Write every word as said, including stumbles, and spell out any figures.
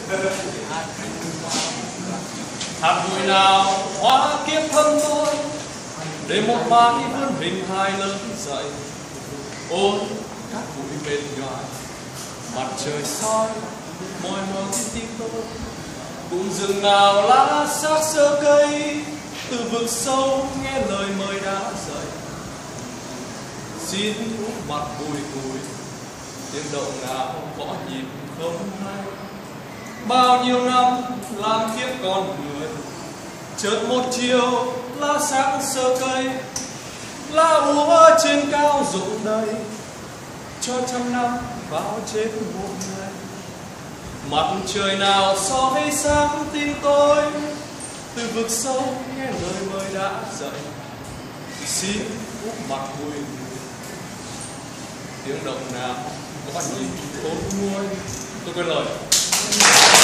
hạt bụi nào hóa kiếp thân tôi, để một mái vươn hình hài lớn dậy. Ôi cát bụi mệt nhoài, mặt trời soi mỏi mòn trên tim tôi. Bụng rừng nào lá xác sơ cây, từ vực sâu nghe lời mời đã dậy. Xin úp mặt bùi cùi, tiếng động nào gõ nhịp không hay. Bao nhiêu năm làm kiếp con người, chợt một chiều lá sáng sơ cây, lá úa trên cao rụng đầy, cho trăm năm vào chết một ngày. Mặt trời nào soi sáng tim tôi, từ vực sâu nghe lời mời đã dậy. Xin úp mặt bùi ngùi, tiếng động nào có nhịp khôn nguôi. Tôi quên lời.